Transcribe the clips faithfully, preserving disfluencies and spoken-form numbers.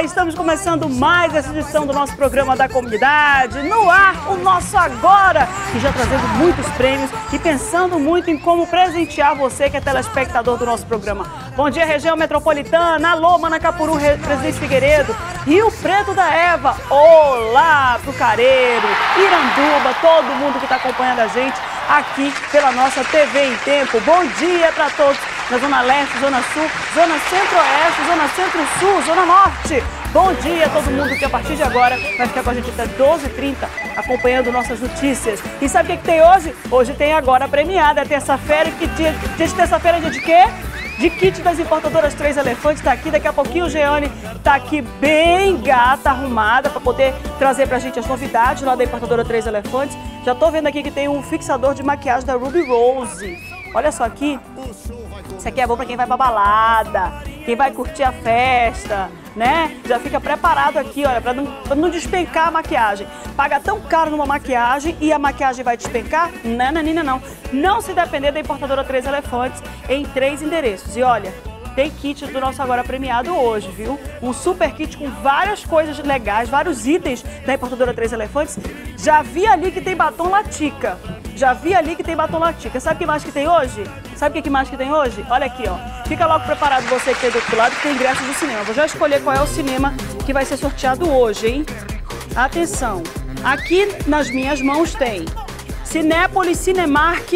estamos começando mais essa edição do nosso programa da comunidade. No ar, o nosso Agora, que já trazendo muitos prêmios e pensando muito em como presentear você que é telespectador do nosso programa. Bom dia, região metropolitana. Alô, Manacapuru, Presidente Figueiredo, Rio Preto da Eva. Olá pro Careiro, Iranduba, todo mundo que está acompanhando a gente aqui pela nossa T V em Tempo. Bom dia para todos na Zona Leste, Zona Sul, Zona Centro-Oeste, Zona Centro-Sul, Zona Norte. Bom dia a todo mundo que a partir de agora vai ficar com a gente até doze e trinta acompanhando nossas notícias. E sabe o que, que tem hoje? Hoje tem Agora Premiada, é terça-feira. Que dia, dia de terça-feira é dia de quê? De kit das importadoras Três Elefantes, tá aqui. Daqui a pouquinho o Jeane tá aqui bem gata, arrumada, para poder trazer pra gente as novidades lá da importadora Três Elefantes. Já tô vendo aqui que tem um fixador de maquiagem da Ruby Rose. Olha só aqui. Isso aqui é bom pra quem vai pra balada, quem vai curtir a festa, né? Já fica preparado aqui, olha, pra não, pra não despencar a maquiagem. Paga tão caro numa maquiagem e a maquiagem vai despencar? Não, não, não, não. Não se depender da importadora Três Elefantes em três endereços. E olha, tem kit do nosso Agora Premiado hoje, viu? Um super kit com várias coisas legais, vários itens da importadora Três Elefantes. Já vi ali que tem batom Latica. Já vi ali que tem batom Latica. Sabe o que mais que tem hoje? Sabe o que mais que tem hoje? Olha aqui, ó. Fica logo preparado você que tem do outro lado, que tem ingressos do cinema. Vou já escolher qual é o cinema que vai ser sorteado hoje, hein? Atenção. Aqui nas minhas mãos tem Cinépolis, Cinemark,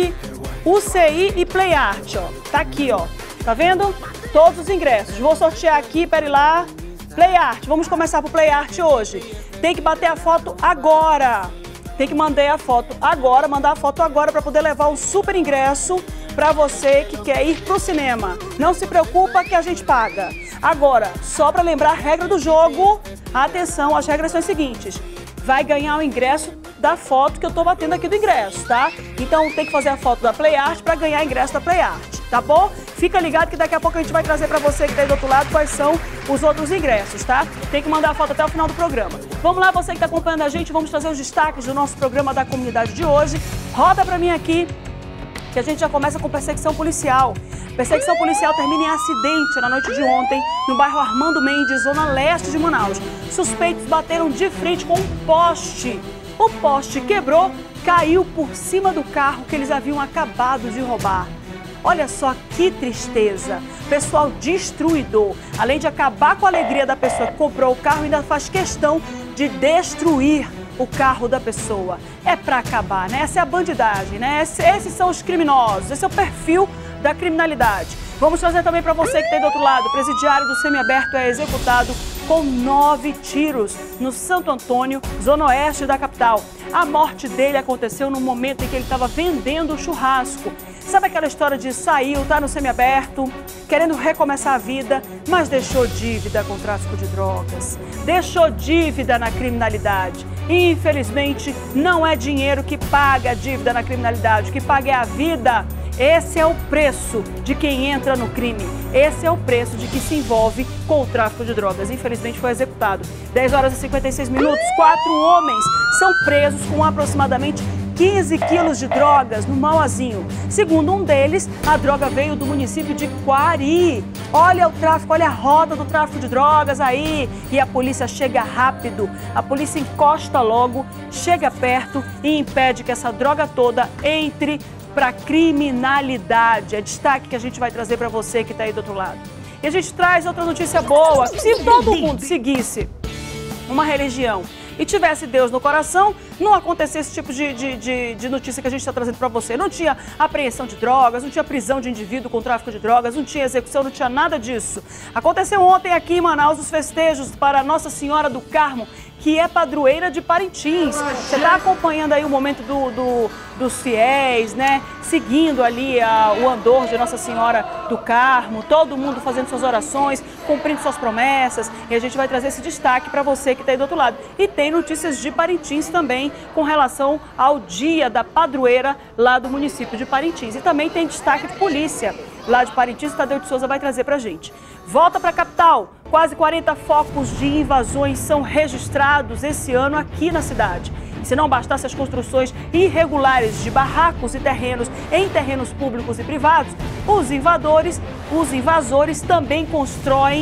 U C I e Play Art, ó. Tá aqui, ó. Tá vendo? Todos os ingressos. Vou sortear aqui, pera lá. Play Art. Vamos começar pro Play Art hoje. Tem que bater a foto agora. Tem que mandar a foto agora, mandar a foto agora para poder levar um super ingresso para você que quer ir pro cinema. Não se preocupa que a gente paga. Agora, só para lembrar a regra do jogo, atenção, as regras são as seguintes. Vai ganhar o ingresso da foto que eu tô batendo aqui do ingresso, tá? Então tem que fazer a foto da Play Art para ganhar ingresso da Play Art, tá bom? Fica ligado que daqui a pouco a gente vai trazer para você que tá aí do outro lado quais são os outros ingressos, tá? Tem que mandar a foto até o final do programa. Vamos lá, você que tá acompanhando a gente, vamos trazer os destaques do nosso programa da comunidade de hoje. Roda para mim aqui, que a gente já começa com perseguição policial. Perseguição policial termina em acidente na noite de ontem, no bairro Armando Mendes, zona leste de Manaus. Suspeitos bateram de frente com um poste. O poste quebrou, caiu por cima do carro que eles haviam acabado de roubar. Olha só que tristeza. Pessoal destruidor. Além de acabar com a alegria da pessoa que comprou o carro, ainda faz questão de destruir o carro da pessoa. É pra acabar, né? Essa é a bandidagem, né? Esses são os criminosos, esse é o perfil da criminalidade. Vamos trazer também para você que tem do outro lado. O presidiário do semiaberto é executado com nove tiros no Santo Antônio, zona oeste da capital. A morte dele aconteceu no momento em que ele estava vendendo o churrasco. Sabe aquela história de saiu, tá no semiaberto, querendo recomeçar a vida, mas deixou dívida com o tráfico de drogas, deixou dívida na criminalidade. E, infelizmente, não é dinheiro que paga a dívida na criminalidade, o que paga é a vida. Esse é o preço de quem entra no crime. Esse é o preço de que se envolve com o tráfico de drogas. Infelizmente foi executado. dez horas e cinquenta e seis minutos, quatro homens são presos com aproximadamente quinze quilos de drogas no Mauazinho. Segundo um deles, a droga veio do município de Quari. Olha o tráfico, olha a roda do tráfico de drogas aí. E a polícia chega rápido. A polícia encosta logo, chega perto e impede que essa droga toda entre para criminalidade. É destaque que a gente vai trazer para você que está aí do outro lado. E a gente traz outra notícia boa. Se todo mundo seguisse uma religião e tivesse Deus no coração, não acontecesse esse tipo de, de, de, de notícia que a gente está trazendo para você. Não tinha apreensão de drogas, não tinha prisão de indivíduo com tráfico de drogas, não tinha execução, não tinha nada disso. Aconteceu ontem aqui em Manaus os festejos para Nossa Senhora do Carmo, que é padroeira de Parintins. Você está acompanhando aí o momento do, do, dos fiéis, né? Seguindo ali a, o andor de Nossa Senhora do Carmo, todo mundo fazendo suas orações, cumprindo suas promessas. E a gente vai trazer esse destaque para você que está aí do outro lado. E tem notícias de Parintins também com relação ao dia da padroeira lá do município de Parintins. E também tem destaque de polícia lá de Parintins, Tadeu de Souza vai trazer para a gente. Volta para a capital. Quase quarenta focos de invasões são registrados esse ano aqui na cidade. E se não bastasse as construções irregulares de barracos e terrenos em terrenos públicos e privados, os invadores, os invasores também constroem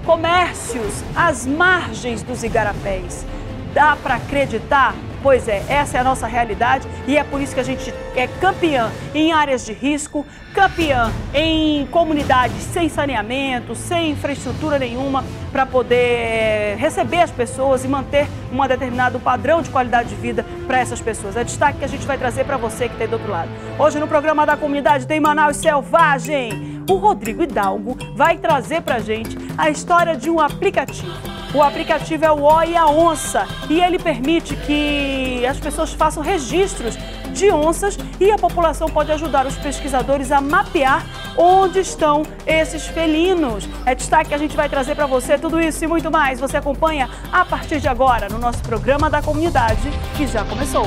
comércios às margens dos igarapés. Dá para acreditar? Pois é, essa é a nossa realidade e é por isso que a gente é campeã em áreas de risco, campeã em comunidades sem saneamento, sem infraestrutura nenhuma para poder receber as pessoas e manter um determinado padrão de qualidade de vida para essas pessoas. É destaque que a gente vai trazer para você que está aí do outro lado. Hoje no programa da comunidade tem Manaus Selvagem. O Rodrigo Hidalgo vai trazer para a gente a história de um aplicativo. O aplicativo é o Ó e a Onça e ele permite que as pessoas façam registros de onças e a população pode ajudar os pesquisadores a mapear onde estão esses felinos. É destaque que a gente vai trazer para você tudo isso e muito mais. Você acompanha a partir de agora no nosso programa da comunidade que já começou.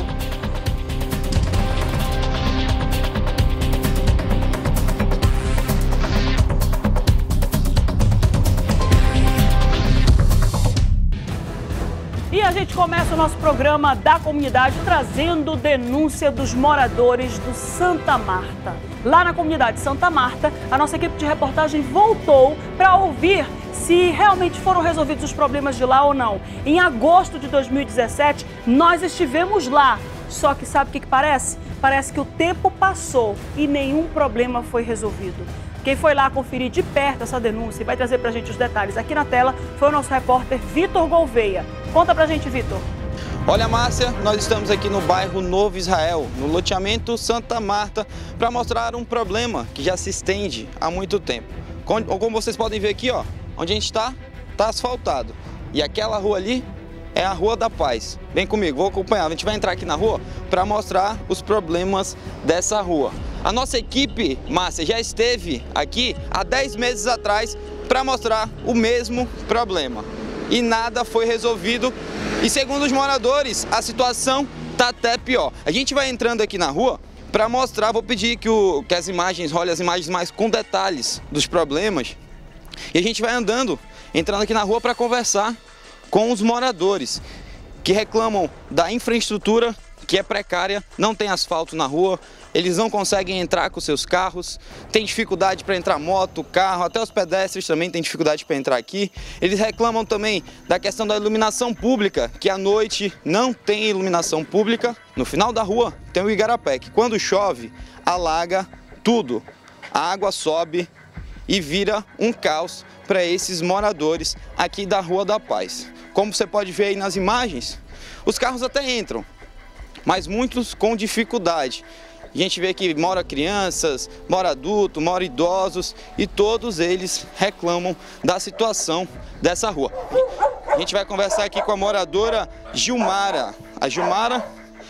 E a gente começa o nosso programa da comunidade trazendo denúncia dos moradores do Santa Marta. Lá na comunidade Santa Marta, a nossa equipe de reportagem voltou para ouvir se realmente foram resolvidos os problemas de lá ou não. Em agosto de dois mil e dezessete, nós estivemos lá. Só que sabe o que que parece? Parece que o tempo passou e nenhum problema foi resolvido. Quem foi lá conferir de perto essa denúncia e vai trazer pra gente os detalhes aqui na tela foi o nosso repórter Vitor Gouveia. Conta pra gente, Vitor. Olha, Márcia, nós estamos aqui no bairro Novo Israel, no loteamento Santa Marta, para mostrar um problema que já se estende há muito tempo. Como vocês podem ver aqui, ó, onde a gente está, está asfaltado. E aquela rua ali é a Rua da Paz. Vem comigo, vou acompanhar. A gente vai entrar aqui na rua para mostrar os problemas dessa rua. A nossa equipe, Márcia, já esteve aqui há dez meses atrás para mostrar o mesmo problema. E nada foi resolvido. E segundo os moradores, a situação está até pior. A gente vai entrando aqui na rua para mostrar, vou pedir que, o, que as imagens, olhem as imagens mais com detalhes dos problemas. E a gente vai andando, entrando aqui na rua para conversar com os moradores que reclamam da infraestrutura que é precária, não tem asfalto na rua, eles não conseguem entrar com seus carros, tem dificuldade para entrar moto, carro, até os pedestres também têm dificuldade para entrar aqui. Eles reclamam também da questão da iluminação pública, que à noite não tem iluminação pública. No final da rua tem o igarapé, que quando chove, alaga tudo. A água sobe e vira um caos para esses moradores aqui da Rua da Paz. Como você pode ver aí nas imagens, os carros até entram, mas muitos com dificuldade. A gente vê que mora crianças, mora adulto, mora idosos e todos eles reclamam da situação dessa rua. A gente vai conversar aqui com a moradora Gilmara. A Gilmara,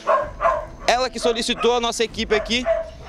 ela que solicitou a nossa equipe aqui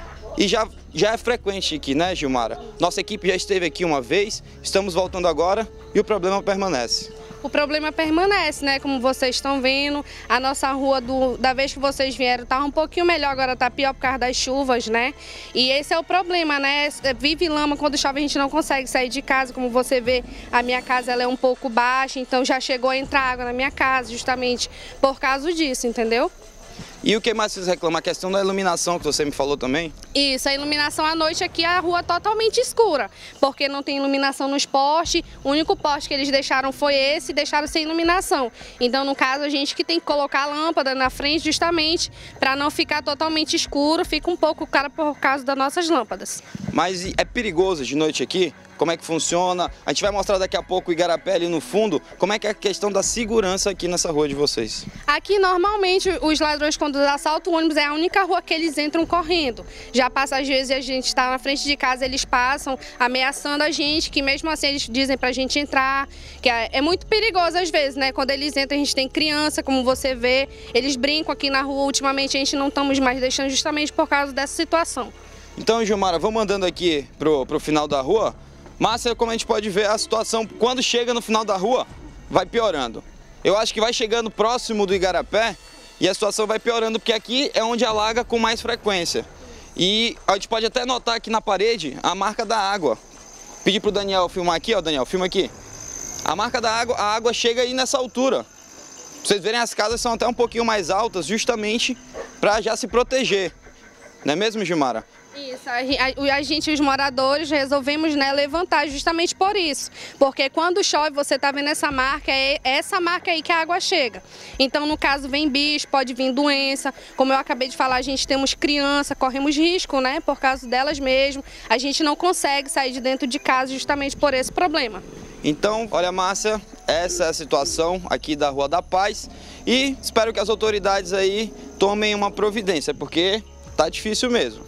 e já, já é frequente aqui, né, Gilmara? Nossa equipe já esteve aqui uma vez, estamos voltando agora e o problema permanece. O problema permanece, né? Como vocês estão vendo, a nossa rua, do, da vez que vocês vieram, estava um pouquinho melhor, agora está pior por causa das chuvas, né? E esse é o problema, né? Vive lama, quando chove a gente não consegue sair de casa, como você vê, a minha casa ela é um pouco baixa, então já chegou a entrar água na minha casa, justamente por causa disso, entendeu? E o que mais vocês reclamam? A questão da iluminação que você me falou também? Isso, a iluminação à noite aqui, a rua totalmente escura, porque não tem iluminação nos postes, o único poste que eles deixaram foi esse, deixaram sem iluminação. Então, no caso, a gente que tem que colocar a lâmpada na frente justamente para não ficar totalmente escuro, fica um pouco caro por causa das nossas lâmpadas. Mas é perigoso de noite aqui? Como é que funciona? A gente vai mostrar daqui a pouco o igarapé ali no fundo. Como é que é a questão da segurança aqui nessa rua de vocês? Aqui, normalmente, os ladrões, quando assaltam o ônibus, é a única rua que eles entram correndo. Já passa, às vezes, a gente está na frente de casa, eles passam ameaçando a gente, que mesmo assim eles dizem pra gente entrar, que é, é muito perigoso às vezes, né? Quando eles entram, a gente tem criança, como você vê, eles brincam aqui na rua. Ultimamente, a gente não estamos mais deixando justamente por causa dessa situação. Então, Gilmara, vamos andando aqui pro, pro final da rua. Márcia, como a gente pode ver, a situação, quando chega no final da rua, vai piorando. Eu acho que vai chegando próximo do igarapé e a situação vai piorando, porque aqui é onde alaga com mais frequência. E a gente pode até notar aqui na parede a marca da água. Pedir pro Daniel filmar aqui, ó, Daniel, filma aqui. A marca da água, a água chega aí nessa altura. Pra vocês verem, as casas são até um pouquinho mais altas, justamente para já se proteger. Não é mesmo, Gilmara? Isso, a, a, a gente, os moradores, resolvemos, né, levantar justamente por isso. Porque quando chove, você tá vendo essa marca, é essa marca aí que a água chega. Então, no caso, vem bicho, pode vir doença. Como eu acabei de falar, a gente temos criança, corremos risco, né, por causa delas mesmo. A gente não consegue sair de dentro de casa justamente por esse problema. Então, olha, Márcia, essa é a situação aqui da Rua da Paz e espero que as autoridades aí tomem uma providência, porque tá difícil mesmo.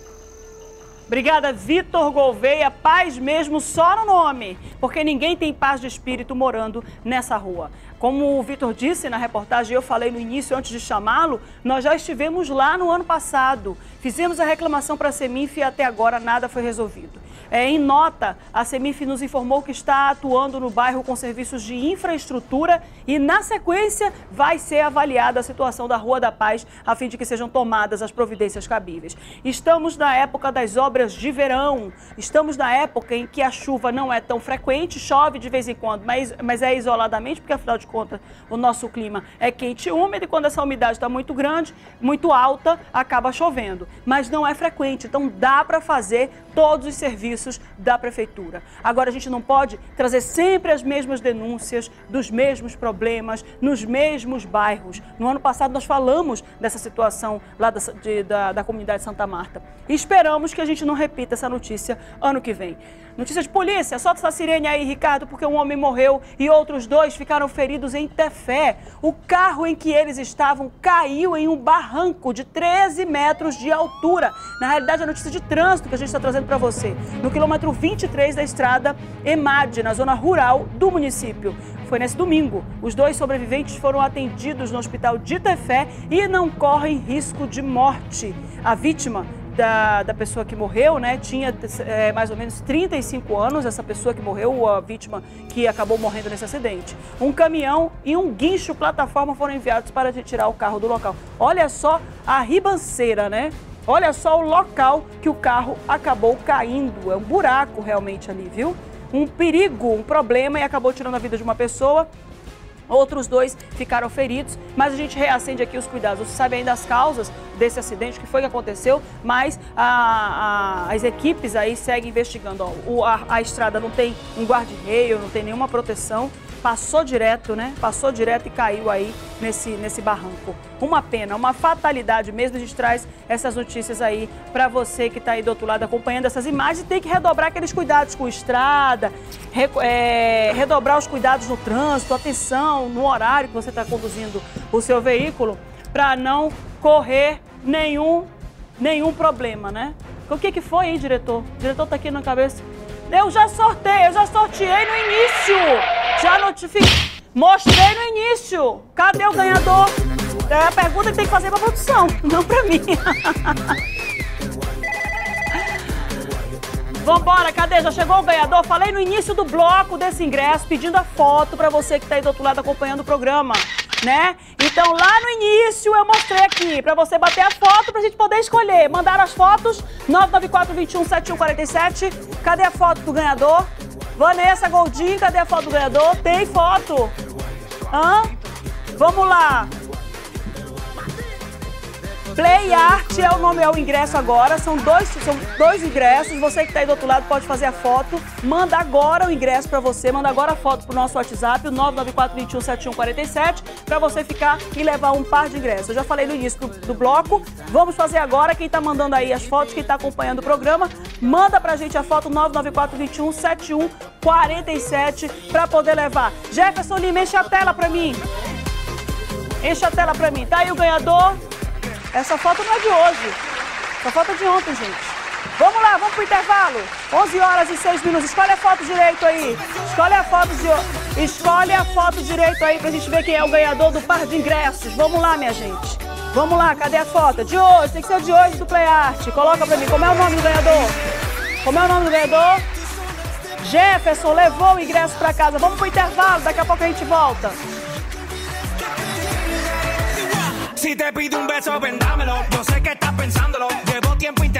Obrigada, Vitor Gouveia. Paz mesmo só no nome, porque ninguém tem paz de espírito morando nessa rua. Como o Vitor disse na reportagem, eu falei no início, antes de chamá-lo, nós já estivemos lá no ano passado. Fizemos a reclamação para a Semif e até agora nada foi resolvido. É, em nota, a Semif nos informou que está atuando no bairro com serviços de infraestrutura e, na sequência, vai ser avaliada a situação da Rua da Paz, a fim de que sejam tomadas as providências cabíveis. Estamos na época das obras de verão, estamos na época em que a chuva não é tão frequente, chove de vez em quando, mas, mas é isoladamente, porque, afinal de contas, o nosso clima é quente e úmido, e quando essa umidade está muito grande, muito alta, acaba chovendo. Mas não é frequente, então dá para fazer todos os serviços da prefeitura. Agora, a gente não pode trazer sempre as mesmas denúncias dos mesmos problemas nos mesmos bairros. No ano passado nós falamos dessa situação lá da, de, da, da comunidade Santa Marta e esperamos que a gente não repita essa notícia ano que vem. Notícia de polícia, solta essa sirene aí, Ricardo, porque um homem morreu e outros dois ficaram feridos em Tefé. O carro em que eles estavam caiu em um barranco de treze metros de altura. Na realidade, é a notícia de trânsito que a gente está trazendo para você. No quilômetro vinte e três da estrada Emade, na zona rural do município. Foi nesse domingo. Os dois sobreviventes foram atendidos no hospital de Tefé e não correm risco de morte. A vítima Da, da pessoa que morreu, né, tinha é, mais ou menos trinta e cinco anos, essa pessoa que morreu, a vítima que acabou morrendo nesse acidente. Um caminhão e um guincho plataforma foram enviados para retirar o carro do local. Olha só a ribanceira, né? Olha só o local que o carro acabou caindo. É um buraco realmente ali, viu? Um perigo, um problema e acabou tirando a vida de uma pessoa. Outros dois ficaram feridos, mas a gente reacende aqui os cuidados. Você sabe ainda as causas desse acidente, o que foi que aconteceu, mas a, a, as equipes aí seguem investigando. Ó, o, a, a estrada não tem um guarda-reio, não tem nenhuma proteção, passou direto, né? Passou direto e caiu aí nesse, nesse barranco. Uma pena, uma fatalidade mesmo. A gente traz essas notícias aí para você que está aí do outro lado acompanhando essas imagens e tem que redobrar aqueles cuidados com estrada, re, é, redobrar os cuidados no trânsito, atenção no horário que você está conduzindo o seu veículo para não correr nenhum, nenhum problema, né? O que que foi, hein, diretor? O diretor está aqui na cabeça. Eu já sorteei, eu já sorteei no início. Já notifiquei, mostrei no início. Cadê o ganhador? É a pergunta que tem que fazer para a produção, não para mim. Vambora, cadê? Já chegou o ganhador? Falei no início do bloco desse ingresso, pedindo a foto para você que está aí do outro lado acompanhando o programa, né? Então, lá no início eu mostrei aqui para você bater a foto pra gente poder escolher. Mandaram as fotos, nove nove quatro, dois um, sete um quatro sete. Cadê a foto do ganhador? Vanessa Goldin, cadê a foto do ganhador? Tem foto. Hã? Vamos lá. Play Art é o nome, é o ingresso agora. São dois, são dois ingressos. Você que está aí do outro lado pode fazer a foto. Manda agora o ingresso para você. Manda agora a foto pro nosso WhatsApp, o nove nove quatro, dois um, sete um quatro sete, para você ficar e levar um par de ingressos. Eu já falei no início do, do bloco. Vamos fazer agora. Quem está mandando aí as fotos, quem está acompanhando o programa, manda pra gente a foto nove nove quatro, dois um, sete um quatro sete para poder levar. Jefferson Lima, enche a tela para mim. Enche a tela para mim. Tá aí o ganhador. Essa foto não é de hoje, essa foto é de ontem, gente. Vamos lá, vamos pro intervalo. onze horas e seis minutos. Escolhe a foto direito aí. Escolhe a foto de... Escolhe a foto direito aí pra gente ver quem é o ganhador do par de ingressos. Vamos lá, minha gente. Vamos lá, cadê a foto? De hoje, tem que ser o de hoje do Play Art. Coloca pra mim, como é o nome do ganhador? Como é o nome do ganhador? Jefferson levou o ingresso pra casa. Vamos pro intervalo, daqui a pouco a gente volta. Si te pido un beso, ven dámelo. Yo sé que estás pensándolo. Llevo tiempo intentando.